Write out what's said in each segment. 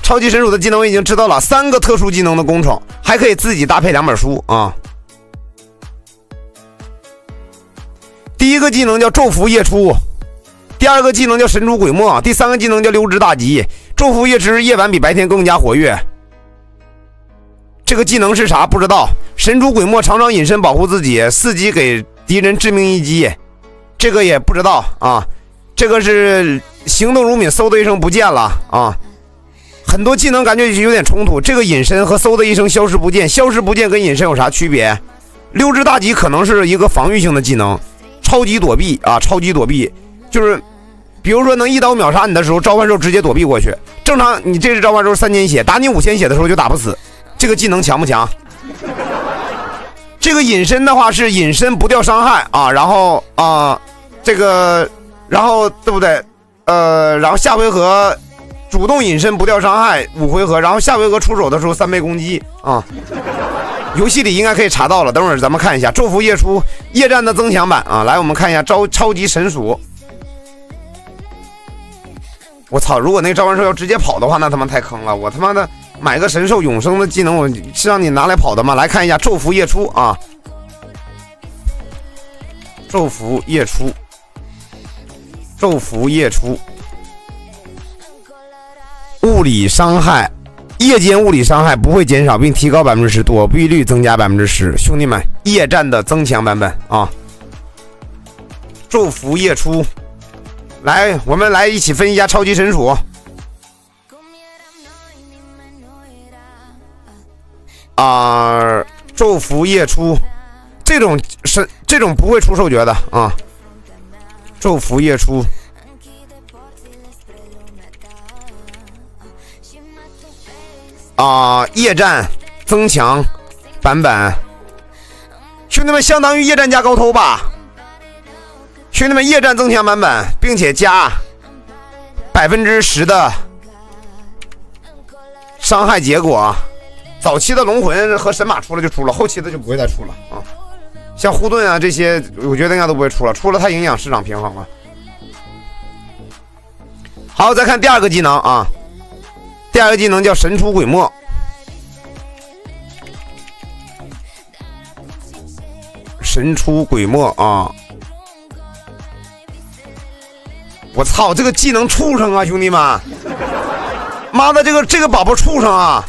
超级神鼠的技能我已经知道了，3个特殊技能的工宠，还可以自己搭配2本书啊。第一个技能叫昼伏夜出，第二个技能叫神出鬼没，第3个技能叫溜之大吉。昼伏夜出，夜晚比白天更加活跃。这个技能是啥？不知道。神出鬼没，常常隐身保护自己，4级给敌人致命一击，这个也不知道啊。这个是行动如敏，嗖的一声不见了啊。很多技能感觉有点冲突，这个隐身和嗖的一声消失不见，消失不见跟隐身有啥区别？溜之大吉可能是一个防御性的技能，超级躲避啊，超级躲避就是比如说能一刀秒杀你的时候，召唤兽直接躲避过去。正常你这只召唤兽3000血，打你5000血的时候就打不死。这个技能强不强？这个隐身的话是隐身不掉伤害啊，然后这个然后对不对？然后下回合主动隐身不掉伤害5回合，然后下回合出手的时候3倍攻击啊。游戏里应该可以查到了，等会儿咱们看一下昼伏夜出夜战的增强版啊。来，我们看一下超级神鼠。我操！如果那个召唤兽要直接跑的话，那他妈太坑了！我他妈的买个神兽永生的技能，我是让你拿来跑的吗？来看一下昼伏夜出啊，昼伏夜出，昼伏夜出，物理伤害，夜间物理伤害不会减少，并提高10%，躲避率增加10%。兄弟们，夜战的增强版本啊，昼伏夜出。来，我们来一起分析一下超级神鼠。昼伏夜出，这种不会出兽诀的啊。昼伏夜出，夜战增强版本，兄弟们相当于夜战加高偷吧。兄弟们，夜战增强版本，并且加10%的伤害结果。早期的龙魂和神马出了就出了，后期的就不会再出了啊。像护盾啊这些，我觉得应该都不会出了，出了太影响市场平衡了。好，再看第二个技能啊，第二个技能叫神出鬼没。神出鬼没啊！我操，这个技能畜生啊，兄弟们！妈的，这个宝宝畜生啊！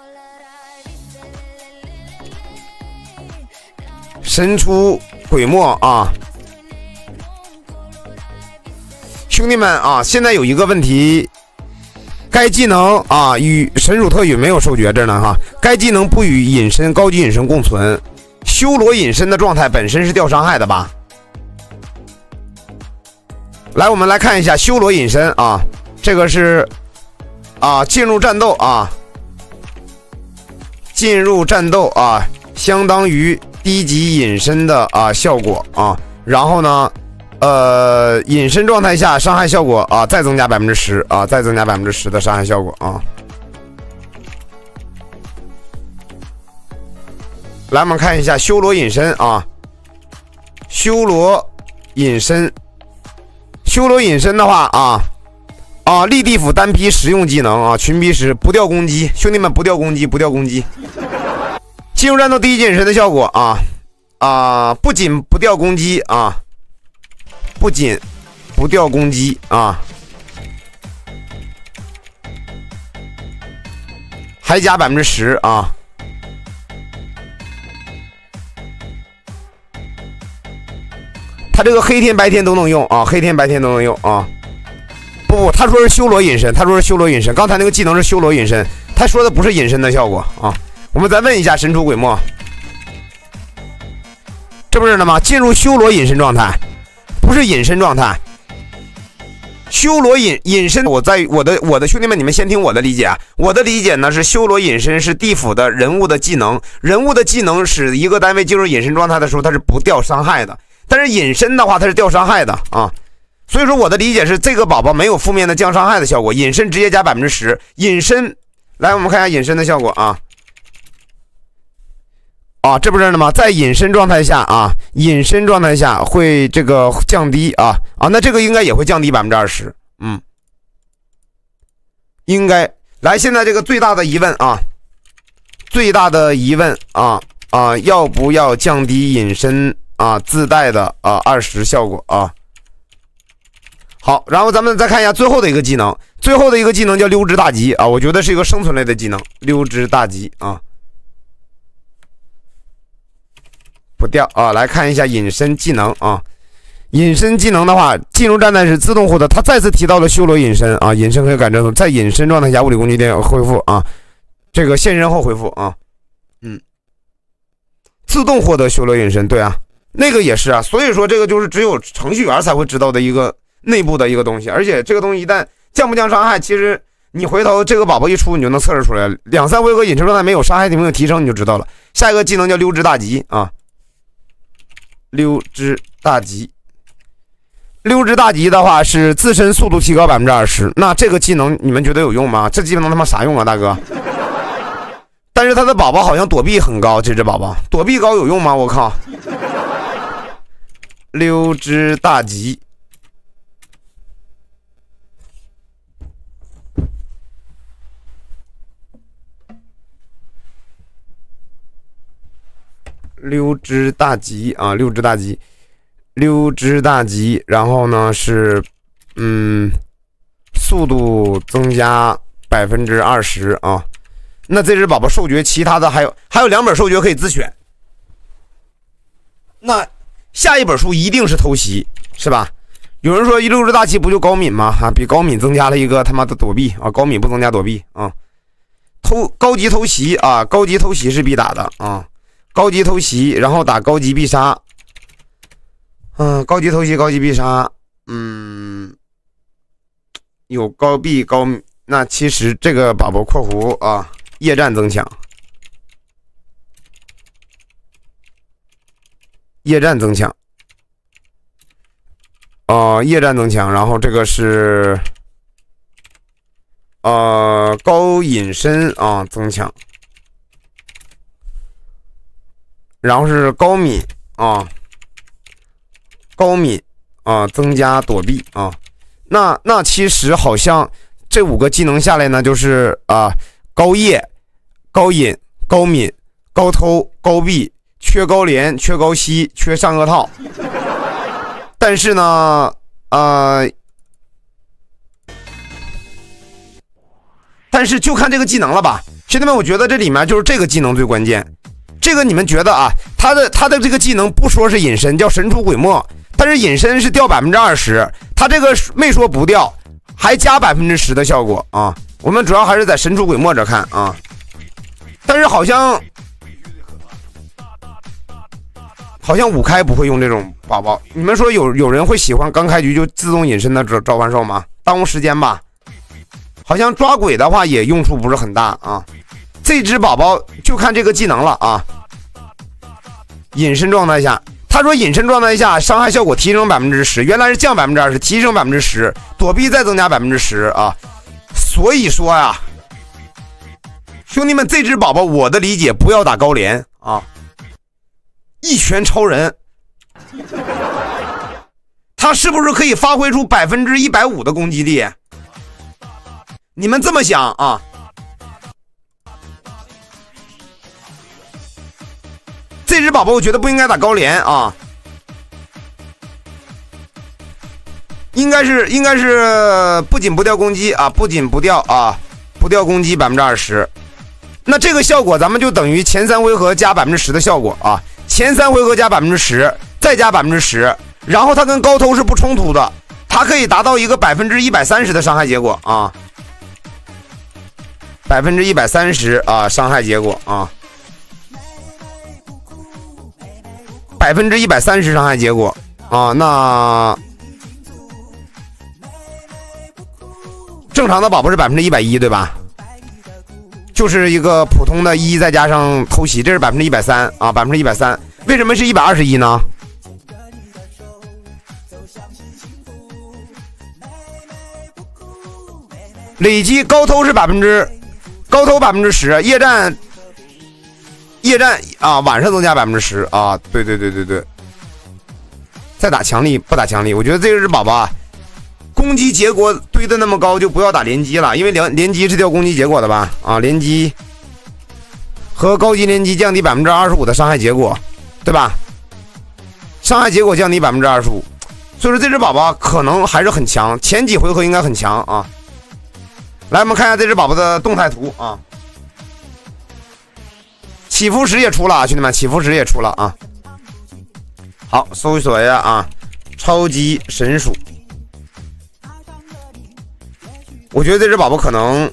神出鬼没啊！兄弟们啊，现在有一个问题，该技能啊与神鼠特语没有授决着呢哈，该技能不与隐身高级隐身共存，修罗隐身的状态本身是掉伤害的吧？来，我们来看一下修罗隐身啊，这个是进入战斗啊，进入战斗啊，相当于低级隐身的效果啊。然后呢，隐身状态下伤害效果啊，再增加10%啊，再增加10%的伤害效果啊。来，我们看一下修罗隐身啊，修罗隐身。修罗隐身的话立地府单批实用技能啊，群批时不掉攻击，兄弟们不掉攻击，不掉攻击。进入战斗第一级隐身的效果不仅不掉攻击啊，不仅不掉攻击啊，还加10%啊。他这个黑天白天都能用啊，黑天白天都能用啊。不，他说是修罗隐身，他说是修罗隐身。刚才那个技能是修罗隐身，他说的不是隐身的效果啊。我们再问一下神出鬼没，这不是了吗？进入修罗隐身状态，不是隐身状态。修罗隐身，我的兄弟们，你们先听我的理解啊。我的理解呢是修罗隐身是地府的人物的技能，人物的技能使一个单位进入隐身状态的时候，它是不掉伤害的。但是隐身的话，它是掉伤害的啊，所以说我的理解是，这个宝宝没有负面的降伤害的效果，隐身直接加10%。隐身，来我们看一下隐身的效果这不是了吗？在隐身状态下隐身状态下会这个降低那这个应该也会降低20%，应该。 来，现在这个最大的疑问啊，要不要降低隐身啊自带的20效果啊？好，然后咱们再看一下最后的一个技能，最后的一个技能叫溜之大吉啊，我觉得是一个生存类的技能，溜之大吉啊，不掉啊。来看一下隐身技能啊，隐身技能的话，进入战斗时自动获得，他再次提到了修罗隐身啊，隐身可以感知在隐身状态下物理攻击点恢复啊，这个现身后恢复啊，自动获得修罗隐身，对啊，那个也是啊，所以说这个就是只有程序员才会知道的一个内部的一个东西，而且这个东西一旦降不降伤害，其实你回头这个宝宝一出，你就能测试出来，2-3回合隐身状态没有伤害没有提升，你就知道了。下一个技能叫溜之大吉啊，溜之大吉。溜之大吉的话是自身速度提高 20%， 那这个技能你们觉得有用吗？这技能他妈啥用啊，大哥？但是他的宝宝好像躲避很高，这只宝宝躲避高有用吗？我靠！溜之大吉，溜之大吉啊，溜之大吉。溜之大吉，然后呢是，速度增加 20% 啊。那这只宝宝授爵，其他的还有2本授爵可以自选。那下一本书一定是偷袭，是吧？有人说溜之大吉不就高敏吗？比高敏增加了一个他妈的躲避啊，高敏不增加躲避啊。高级偷袭啊，高级偷袭是必打的啊，高级偷袭，然后打高级必杀。高级偷袭，高级必杀，有高必高，那其实这个宝宝括弧啊，夜战增强，夜战增强，夜战增强，然后这个是高隐身啊增强，然后是高敏啊。高敏啊，增加躲避啊，那其实好像这5个技能下来呢，就是高夜、高隐、高敏、高偷、高避，缺高连、缺高吸、缺上颚套。但是呢，但是就看这个技能了吧，兄弟们，我觉得这里面就是这个技能最关键。这个你们觉得啊，他的这个技能不说是隐身，叫神出鬼没。但是隐身是掉 20%， 他这个没说不掉，还加 10% 的效果啊。我们主要还是在神出鬼没这看啊。但是好像5开不会用这种宝宝。你们说有人会喜欢刚开局就自动隐身的召唤兽吗？耽误时间吧。好像抓鬼的话也用处不是很大啊。这只宝宝就看这个技能了啊。隐身状态下。他说隐身状态下伤害效果提升 10%， 原来是降 20%， 提升 10%， 躲避再增加 10% 啊。所以说呀，兄弟们，这只宝宝我的理解不要打高连啊，一拳超人，他是不是可以发挥出 150% 的攻击力？你们这么想啊？这只宝宝我觉得不应该打高连啊，应该是不仅不掉攻击啊，不掉攻击 20%。那这个效果咱们就等于前3回合加 10% 的效果啊，前3回合加 10%， 再加 10%， 然后它跟高偷是不冲突的，它可以达到一个 130% 的伤害结果啊，130%啊伤害结果啊。130%伤害结果啊，那正常的宝宝是110%对吧？就是一个普通的1再加上偷袭，这是130%啊，130%。为什么是121呢？累计高偷是高偷 10%， 夜战啊，晚上增加 10% 啊，对，再打强力不打强力，我觉得这只宝宝啊， 攻击结果堆的那么高，就不要打连击了，因为连击是掉攻击结果的吧？啊，连击和高级连击降低25%的伤害结果，对吧？伤害结果降低25%，所以说这只宝宝可能还是很强，前几回合应该很强啊。来，我们看一下这只宝宝的动态图啊。起伏石也出了啊，兄弟们，起伏石也出了啊。好，搜索一下啊，超级神鼠。我觉得这只宝宝可能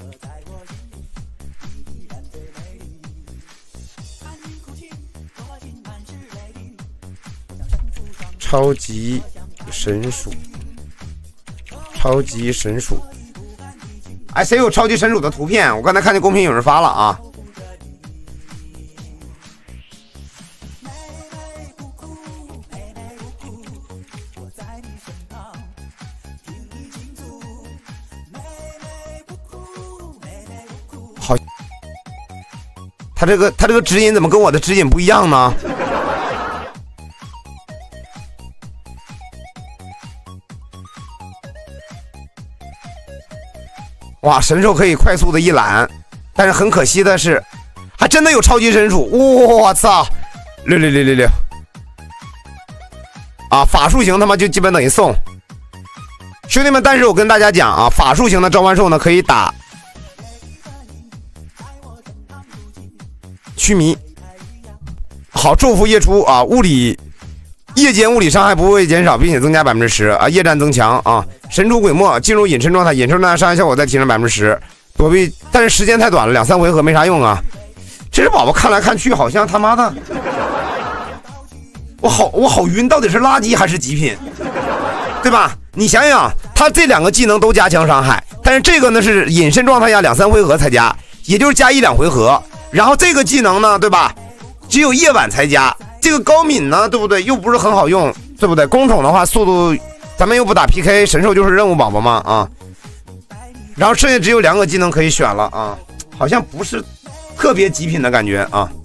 超级神鼠，超级神鼠。哎，谁有超级神鼠的图片？我刚才看见公屏有人发了啊。好，他这个指引怎么跟我的指引不一样呢？哇，神兽可以快速的一览，但是很可惜的是，还真的有超级神鼠！我操，6啊！法术型他妈就基本等于送，兄弟们！但是我跟大家讲啊，法术型的召唤兽呢可以打驱迷，好，咒符夜出啊，夜间物理伤害不会减少，并且增加10%啊，夜战增强啊。神出鬼没，进入隐身状态，隐身状态伤害效果再提升10%，躲避，但是时间太短了，2、3回合没啥用啊。这只宝宝看来看去好像他妈的，我好晕，到底是垃圾还是极品，对吧？你想想，他这2个技能都加强伤害，但是这个呢是隐身状态下2、3回合才加，也就是加1、2回合。然后这个技能呢，对吧？只有夜晚才加。这个高敏呢，对不对？又不是很好用，对不对？攻宠的话，速度咱们又不打 PK， 神兽就是任务宝宝嘛啊。然后剩下只有2个技能可以选了啊，好像不是特别极品的感觉啊。